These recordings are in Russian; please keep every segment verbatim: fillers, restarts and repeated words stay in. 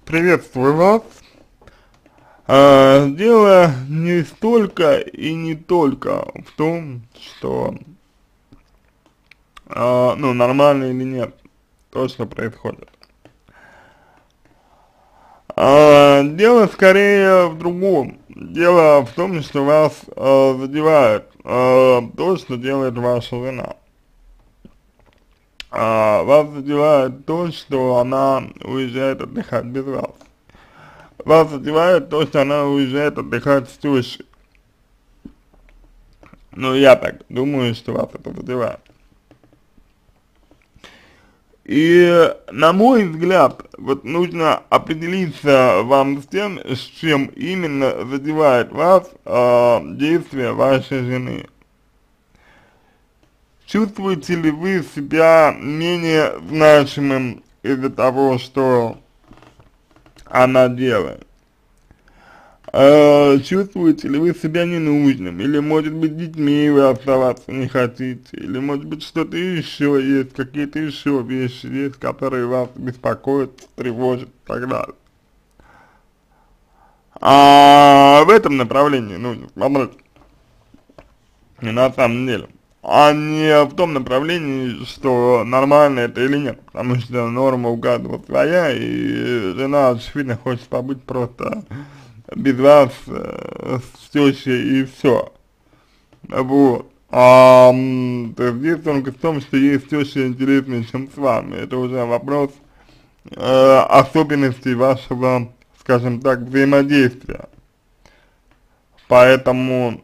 Приветствую вас. А, дело не столько и не только в том, что, а, ну, нормально или нет то, что происходит. А, дело скорее в другом. Дело в том, что вас а, задевает а, то, что делает ваша жена. А, вас задевает то, что она уезжает отдыхать без вас. Вас задевает то, что она уезжает отдыхать с тещей. Ну, я так думаю, что вас это задевает. И, на мой взгляд, вот нужно определиться вам с тем, с чем именно задевает вас э, действия вашей жены. Чувствуете ли вы себя менее значимым из-за того, что она делает? Э, чувствуете ли вы себя ненужным, или, может быть, с детьми вы оставаться не хотите, или, может быть, что-то еще есть, какие-то еще вещи есть, которые вас беспокоят, тревожат и так далее. А в этом направлении нужно смотреть, и на самом деле, а не в том направлении, что нормально это или нет, потому что норма у каждого своя, и жена, очевидно, хочет побыть просто без вас, э, с тещей и все. Вот. А, то есть здесь только в том, что есть теща интереснее, чем с вами. Это уже вопрос э, особенностей вашего, скажем так, взаимодействия. Поэтому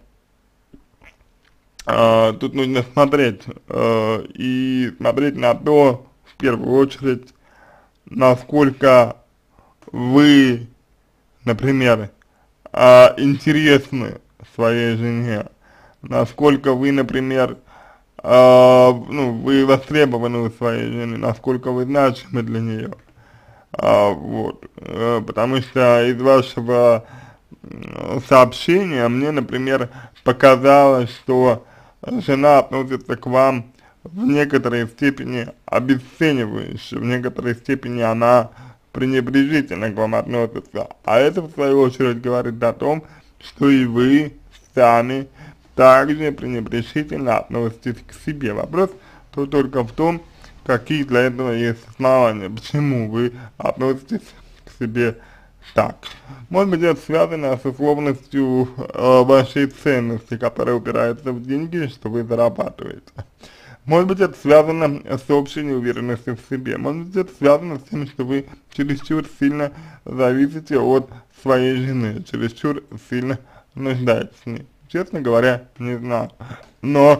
э, тут нужно смотреть, э, и смотреть на то, в первую очередь, насколько вы, например, а, интересны своей жене, насколько вы, например, а, ну, вы востребованы у своей жены, насколько вы значимы для нее, а, вот, а, потому что из вашего сообщения мне, например, показалось, что жена относится к вам в некоторой степени обесценивающе, в некоторой степени она пренебрежительно к вам относится, а это в свою очередь говорит о том, что и вы сами также пренебрежительно относитесь к себе. Вопрос тут только в том, какие для этого есть основания, почему вы относитесь к себе так. Может быть, это связано с условностью э, вашей ценности, которая упирается в деньги, что вы зарабатываете. Может быть, это связано с общей неуверенностью в себе. Может быть, это связано с тем, что вы чересчур сильно зависите от своей жены, чересчур сильно нуждаетесь в ней. Честно говоря, не знаю. Но,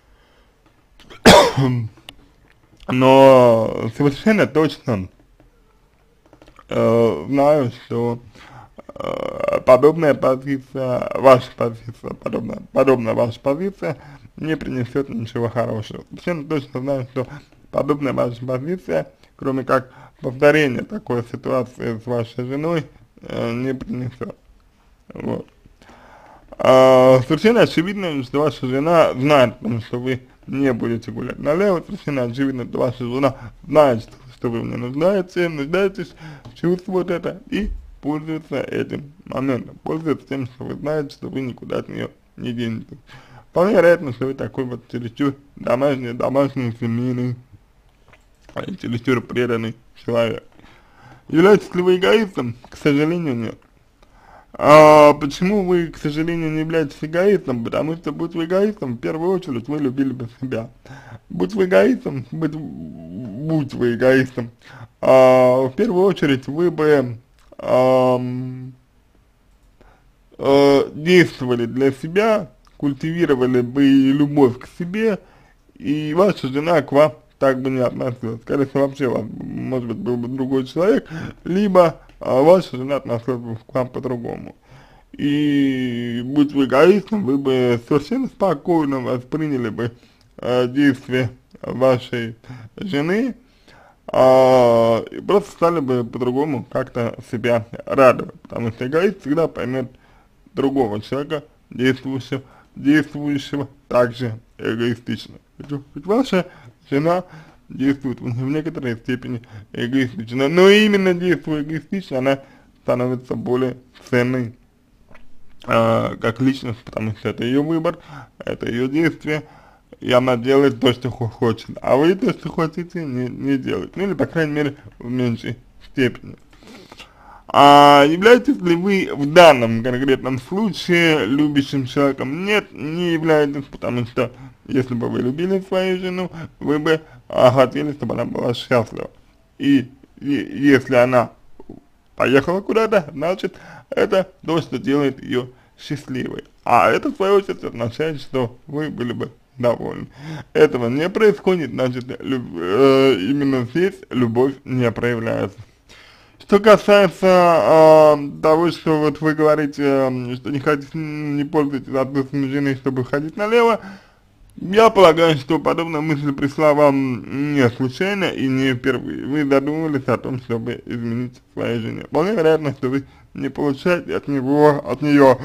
но совершенно точно э, знаю, что э, подобная позиция, ваша позиция, подобная, подобная ваша позиция не принесет ничего хорошего. Совершенно точно знаю, что подобная ваша позиция, кроме как повторения такой ситуации с вашей женой, э, не принесет. Вот. А, совершенно очевидно, что ваша жена знает, потому что вы не будете гулять налево, совершенно очевидно, что ваша жена знает, что, что вы в ней нуждаетесь, нуждаетесь, чувствует это и пользуется этим моментом, пользуется тем, что вы знаете, что вы никуда от нее не денетесь. Вполне вероятно, что вы такой вот чересчур домашний, домашний, семейный, чересчур преданный человек. Являетесь ли вы эгоистом? К сожалению, нет. А почему вы, к сожалению, не являетесь эгоистом? Потому что, будь вы эгоистом, в первую очередь вы любили бы себя. Будь вы эгоистом, будь, будь вы эгоистом, а, в первую очередь вы бы а, а, действовали для себя, культивировали бы любовь к себе, и ваша жена к вам так бы не относилась. Скорее всего, вообще, вас, может быть, был бы другой человек, либо а, ваша жена относилась бы к вам по-другому. И будь вы эгоистом, вы бы совершенно спокойно восприняли бы а, действия вашей жены, а, и просто стали бы по-другому как-то себя радовать. Потому что эгоист всегда поймет другого человека, действующего, действующего также эгоистично. Ведь ваша жена действует в, в некоторой степени эгоистично. Но именно действуя эгоистично, она становится более ценной э, как личность, потому что это ее выбор, это ее действие, и она делает то, что хочет, а вы то, что хотите, не, не делаете, ну или, по крайней мере, в меньшей степени. А являетесь ли вы в данном конкретном случае любящим человеком? Нет, не являетесь, потому что если бы вы любили свою жену, вы бы а, хотели, чтобы она была счастлива. И, и если она поехала куда-то, значит, это то, что делает ее счастливой. А это, в свою очередь, означает, что вы были бы довольны. Этого не происходит, значит, люб, э, именно здесь любовь не проявляется. Что касается э, того, что вот вы говорите, э, что не хотите, не пользуетесь отсутствием жены, чтобы ходить налево, я полагаю, что подобная мысль пришла вам не случайно и не впервые. Вы задумывались о том, чтобы изменить своей жене. Вполне вероятно, что вы не получаете от него, от нее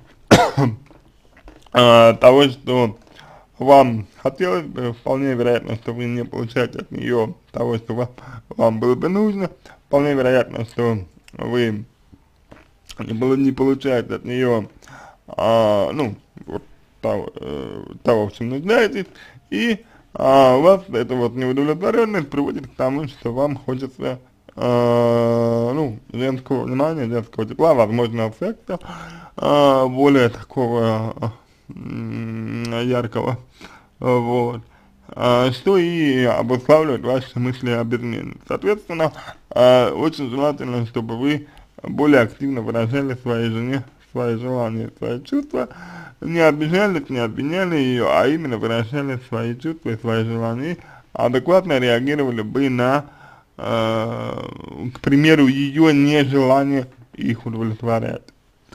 э, того, что вам хотелось бы. Вполне вероятно, что вы не получаете от нее того, что вам, вам было бы нужно. Вполне вероятно, что вы не, не получаете от нее, а, ну, вот того, э, того, в чем нуждаетесь, и а, у вас эта вот неудовлетворенность приводит к тому, что вам хочется, э, ну, женского внимания, женского тепла, возможно, секса, э, более такого э, яркого, вот. Uh, что и обуславливает ваши мысли об измене. Соответственно, uh, очень желательно, чтобы вы более активно выражали своей жене свои желания, свои чувства, не обижались, не обвиняли ее, а именно выражали свои чувства и свои желания, адекватно реагировали бы на, uh, к примеру, ее нежелание их удовлетворять.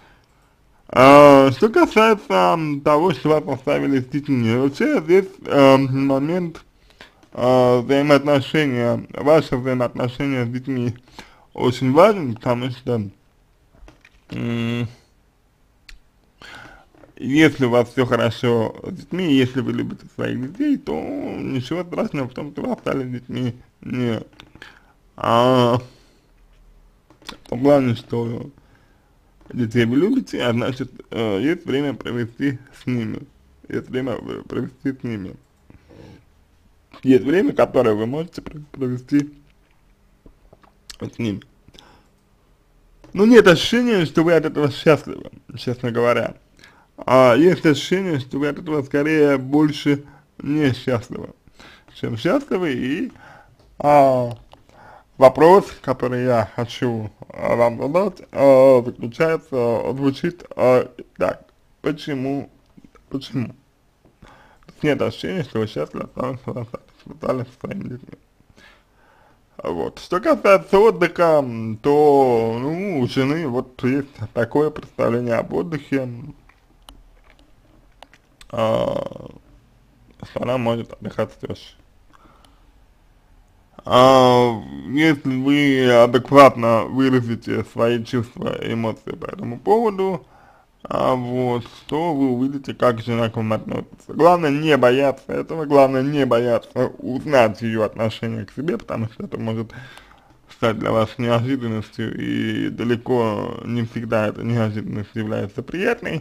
А, что касается того, что вас поставили с детьми, вообще здесь э, момент э, взаимоотношения, ваши взаимоотношения с детьми очень важен, потому что э, если у вас все хорошо с детьми, если вы любите своих детей, то ничего страшного в том, что вы остались с детьми нет. А в том плане, что детей вы любите, а значит, э, есть время провести с ними, есть время провести с ними, есть время, которое вы можете провести с ними. Но нет ощущения, что вы от этого счастливы, честно говоря, а есть ощущение, что вы от этого скорее больше не счастливы, чем счастливы, и а, вопрос, который я хочу а, вам задать, а, заключается, звучит а, так: почему, почему? Нет ощущения, что вы счастливы остались со своими детьми. Вот. Что касается отдыха, то, ну, у жены вот есть такое представление об отдыхе, а, что она может отдыхать с тещей. А, если вы адекватно выразите свои чувства и эмоции по этому поводу, а, вот, то вы увидите, как жена к вам относится. Главное не бояться этого, главное не бояться узнать ее отношение к себе, потому что это может стать для вас неожиданностью, и далеко не всегда эта неожиданность является приятной.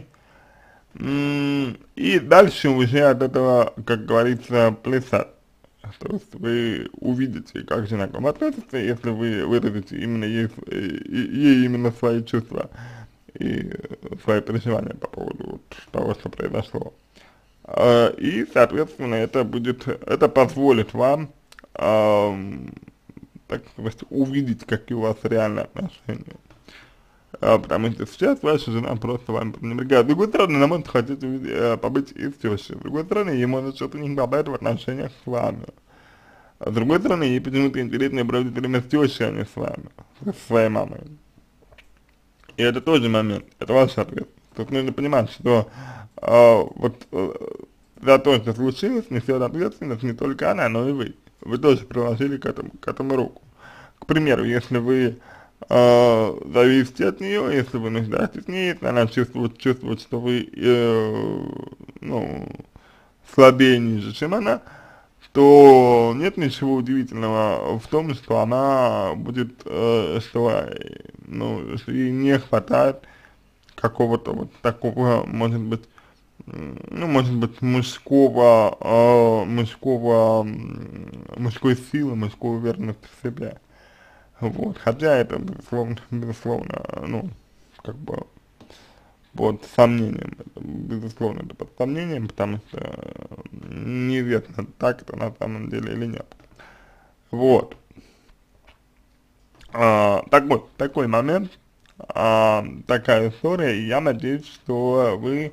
И дальше уже от этого, как говорится, плясать. То есть вы увидите, как жена к вам относится, если вы выразите именно ей, ей именно свои чувства и свои переживания по поводу вот того, что произошло. И, соответственно, это будет, это позволит вам, так сказать, увидеть, какие у вас реальные отношения. А, потому что сейчас ваша жена просто вами пренебрегает. С другой стороны, она может хотеть э, побыть и с тещей. С другой стороны, ей может что-то не хватает в отношениях с вами. А с другой стороны, ей почему-то интереснее проводить время с тещей, а не с вами, с своей мамой. И это тоже момент, это ваш ответ. Тут нужно понимать, что э, вот э, за то, что случилось, несет ответственность не только она, но и вы. Вы тоже приложили к этому, к этому руку. К примеру, если вы э, зависите от нее, если вы нуждаетесь в ней, если она чувствует, чувствует, что вы, э, ну, слабее, ниже, чем она, то нет ничего удивительного в том, что она будет, э, что, э, ну, что ей не хватает какого-то вот такого, может быть, м, ну, может быть, мужского, э, мужского, м, мужской силы, мужской уверенности в себе. Вот, хотя это, безусловно, безусловно, ну, как бы под сомнением, это, безусловно, это под сомнением, потому что э, неизвестно, так это на самом деле или нет. Вот. А, такой, такой момент, а, такая история, и я надеюсь, что вы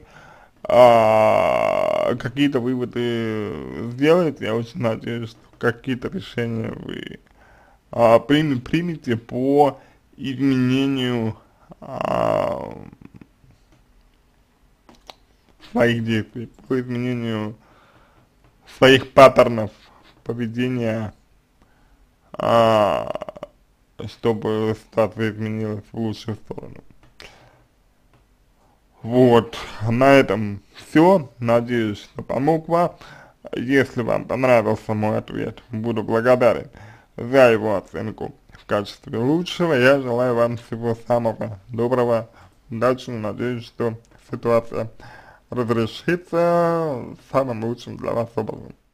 а, какие-то выводы сделаете, я очень надеюсь, что какие-то решения вы а, прим, примете по изменению а, своих действий, по изменению своих паттернов поведения, а, чтобы ситуация изменилась в лучшую сторону. Вот, на этом все. Надеюсь, что помог вам. Если вам понравился мой ответ, буду благодарен за его оценку в качестве лучшего. Я желаю вам всего самого доброго, удачи. Надеюсь, что ситуация разрешится самым лучшим для вас образом.